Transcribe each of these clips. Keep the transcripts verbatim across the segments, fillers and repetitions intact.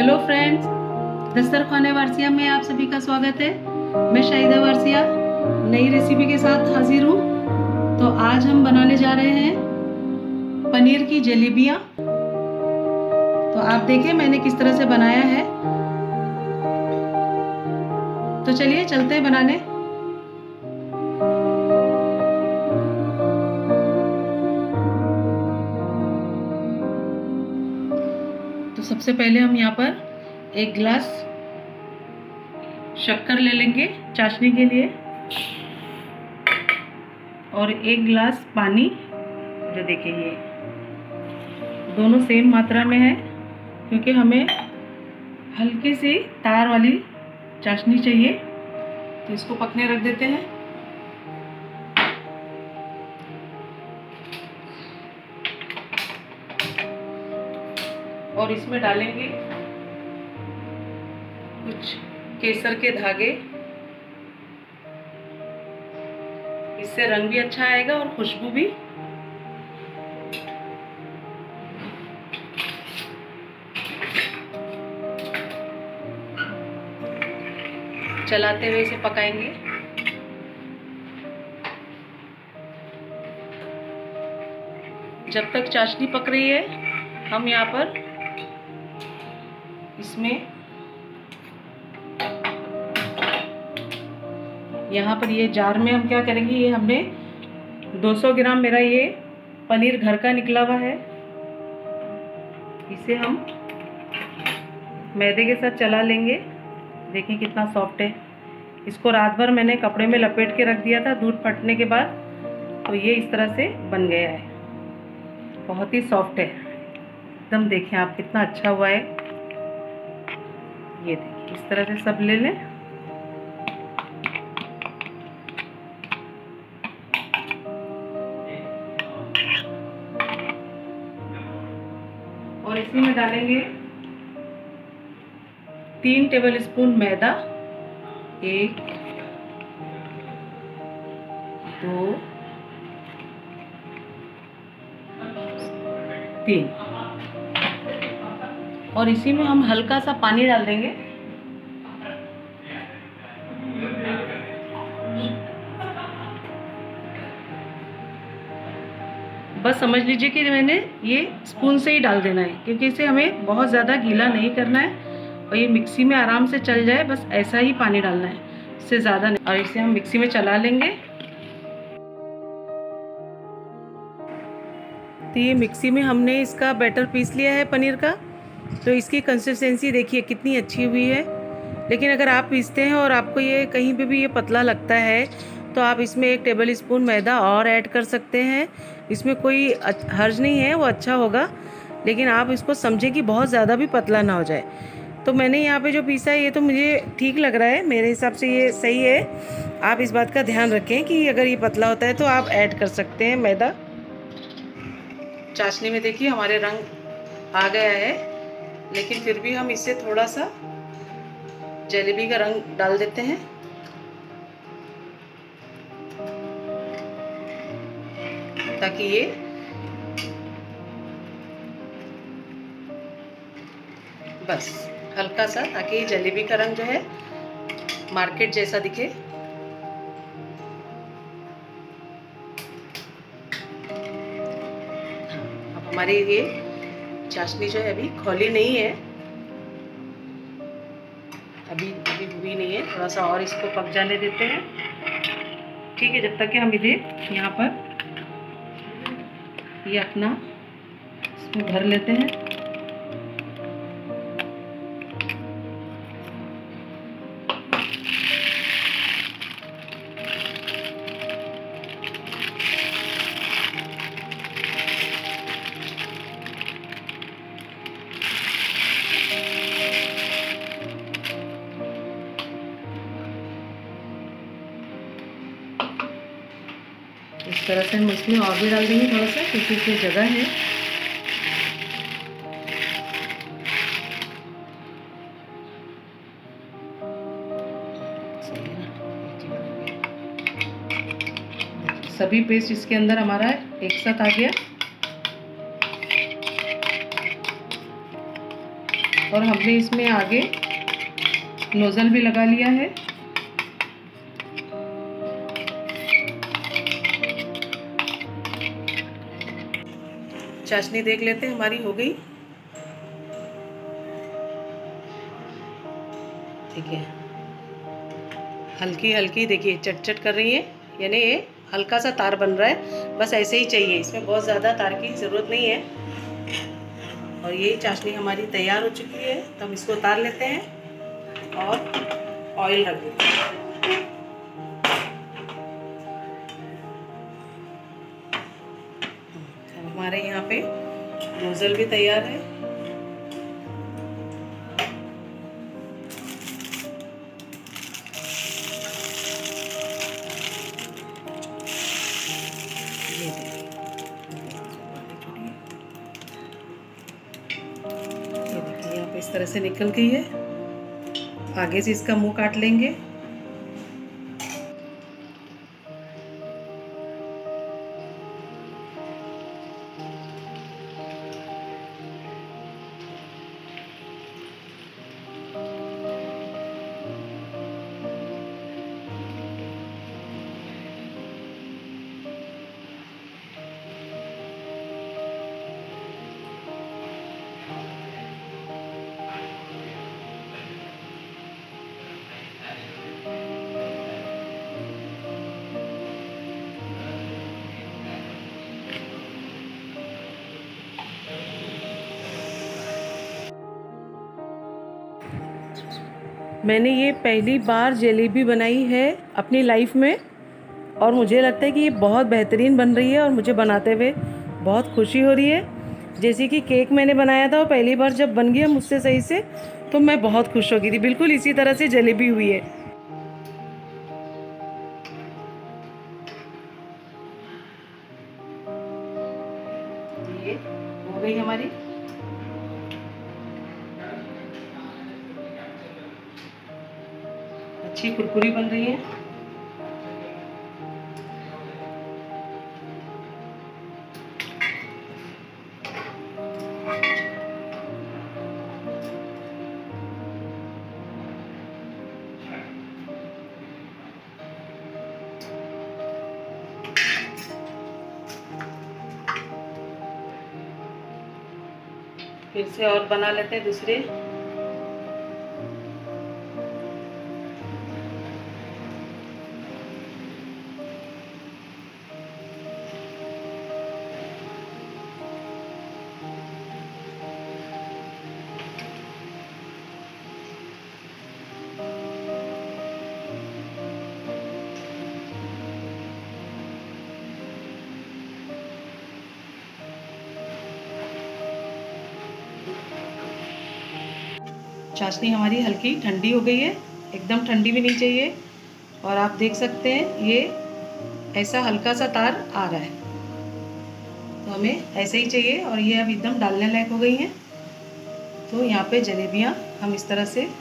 Hello friends, दस्तरखाने Warasia में आप सभी का स्वागत है। मैं शाहिदा वारसिया नई रेसिपी के साथ हाजिर हूँ। तो आज हम बनाने जा रहे हैं पनीर की जलेबियाँ। तो आप देखें मैंने किस तरह से बनाया है। तो चलिए चलते हैं बनाने। तो सबसे पहले हम यहाँ पर एक गिलास शक्कर ले लेंगे चाशनी के लिए और एक गिलास पानी। जो देखिए ये दोनों सेम मात्रा में है क्योंकि हमें हल्की सी तार वाली चाशनी चाहिए। तो इसको पकने रख देते हैं। और इसमें डालेंगे कुछ केसर के धागे। इससे रंग भी अच्छा आएगा और खुशबू भी। चलाते हुए इसे पकाएंगे। जब तक चाशनी पक रही है हम यहाँ पर इसमें यहाँ पर ये जार में हम क्या करेंगे, ये हमने दो सौ ग्राम मेरा ये पनीर घर का निकला हुआ है। इसे हम मैदे के साथ चला लेंगे। देखिए कितना सॉफ्ट है। इसको रात भर मैंने कपड़े में लपेट के रख दिया था दूध फटने के बाद। तो ये इस तरह से बन गया है। बहुत ही सॉफ्ट है एकदम। देखें आप कितना अच्छा हुआ है। ये देखिए इस तरह से सब ले लें। और इसी में डालेंगे तीन टेबल स्पून मैदा। एक, दो, तीन। और इसी में हम हल्का सा पानी डाल देंगे। बस समझ लीजिए कि मैंने ये स्पून से ही डाल देना है क्योंकि इसे हमें बहुत ज़्यादा गीला नहीं करना है और ये मिक्सी में आराम से चल जाए। बस ऐसा ही पानी डालना है, इससे ज़्यादा नहीं। और इसे हम मिक्सी में चला लेंगे। तो ये मिक्सी में हमने इसका बैटर पीस लिया है पनीर का। तो इसकी कंसिस्टेंसी देखिए कितनी अच्छी हुई है। लेकिन अगर आप पीसते हैं और आपको ये कहीं पे भी ये पतला लगता है तो आप इसमें एक टेबल स्पून मैदा और ऐड कर सकते हैं। इसमें कोई हर्ज नहीं है, वो अच्छा होगा। लेकिन आप इसको समझें कि बहुत ज़्यादा भी पतला ना हो जाए। तो मैंने यहाँ पे जो पीसा है ये तो मुझे ठीक लग रहा है। मेरे हिसाब से ये सही है। आप इस बात का ध्यान रखें कि अगर ये पतला होता है तो आप ऐड कर सकते हैं मैदा। चाशनी में देखिए हमारे रंग आ गया है, लेकिन फिर भी हम इससे थोड़ा सा जलेबी का रंग डाल देते हैं ताकि ये बस हल्का सा, ताकि ये जलेबी का रंग जो है मार्केट जैसा दिखे। अब हमारी ये चाशनी जो है अभी खौली नहीं है, अभी अभी हुई नहीं है। थोड़ा सा और इसको पक जाने देते हैं। ठीक है, जब तक कि हम इसे यहाँ पर ये अपना इसमें भर लेते हैं। इस तरह से हम इसमें और भी डाल देंगे थोड़ा सा क्योंकि इसमें जगह है। सभी पेस्ट इसके अंदर हमारा एक साथ आ गया। और हमने इसमें आगे नोज़ल भी लगा लिया है। चाशनी देख लेते हैं हमारी हो गई। ठीक है, हल्की हल्की देखिए चट चट कर रही है, यानी ये हल्का सा तार बन रहा है, बस ऐसे ही चाहिए, इसमें बहुत ज़्यादा तार की ज़रूरत नहीं है। और ये चाशनी हमारी तैयार हो चुकी है, तो हम इसको उतार लेते हैं और ऑयल रख देते हैं। अब हमारे यहाँ पे नोज़ल भी तैयार है। ये देखिए, ये देखिए यहाँ पे इस तरह से निकल गई है। आगे से इसका मुंह काट लेंगे। मैंने ये पहली बार जलेबी बनाई है अपनी लाइफ में, और मुझे लगता है कि ये बहुत बेहतरीन बन रही है और मुझे बनाते हुए बहुत खुशी हो रही है। जैसे कि केक मैंने बनाया था और पहली बार जब बन गया मुझसे सही से, तो मैं बहुत खुश हो गई थी। बिल्कुल इसी तरह से जलेबी हुई है। ये हो गई हमारी। अच्छी कुरकुरी बन रही है। फिर से और बना लेते हैं दूसरे। चाशनी हमारी हल्की ठंडी हो गई है, एकदम ठंडी भी नहीं चाहिए। और आप देख सकते हैं ये ऐसा हल्का सा तार आ रहा है, तो हमें ऐसे ही चाहिए। और ये अब एकदम डालने लायक हो गई हैं। तो यहाँ पे जलेबियाँ हम इस तरह से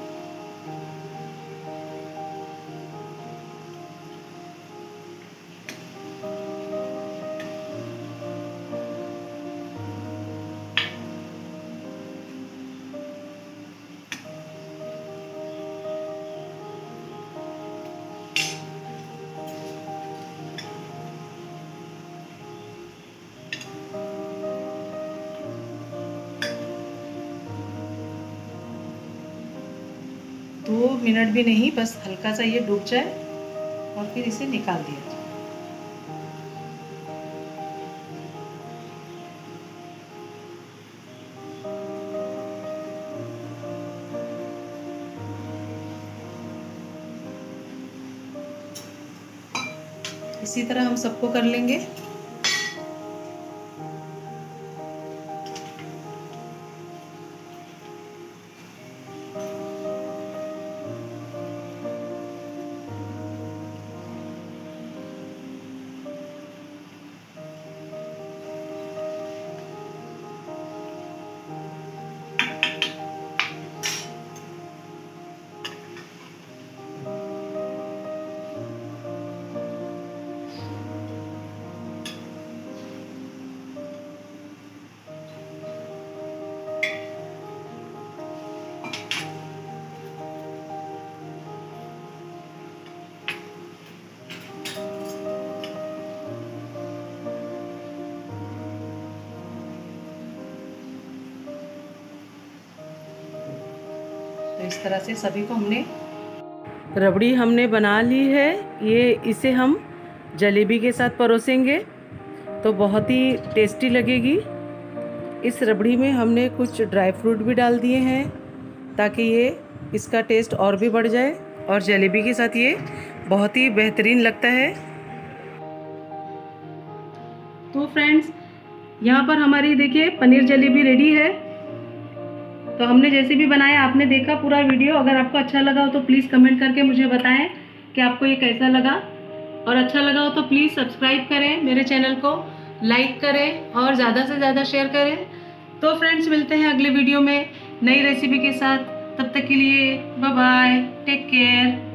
दो मिनट भी नहीं, बस हल्का सा ये डूब जाए और फिर इसे निकाल दिया जाए। इसी तरह हम सबको कर लेंगे। तो इस तरह से सभी को हमने रबड़ी हमने बना ली है। ये इसे हम जलेबी के साथ परोसेंगे तो बहुत ही टेस्टी लगेगी। इस रबड़ी में हमने कुछ ड्राई फ्रूट भी डाल दिए हैं ताकि ये इसका टेस्ट और भी बढ़ जाए, और जलेबी के साथ ये बहुत ही बेहतरीन लगता है। तो फ्रेंड्स, यहाँ पर हमारी देखिए पनीर जलेबी रेडी है। तो हमने जैसे भी बनाया, आपने देखा पूरा वीडियो। अगर आपको अच्छा लगा हो तो प्लीज़ कमेंट करके मुझे बताएं कि आपको ये कैसा लगा, और अच्छा लगा हो तो प्लीज़ सब्सक्राइब करें मेरे चैनल को, लाइक करें और ज़्यादा से ज़्यादा शेयर करें। तो फ्रेंड्स, मिलते हैं अगले वीडियो में नई रेसिपी के साथ। तब तक के लिए बाय बाय, टेक केयर।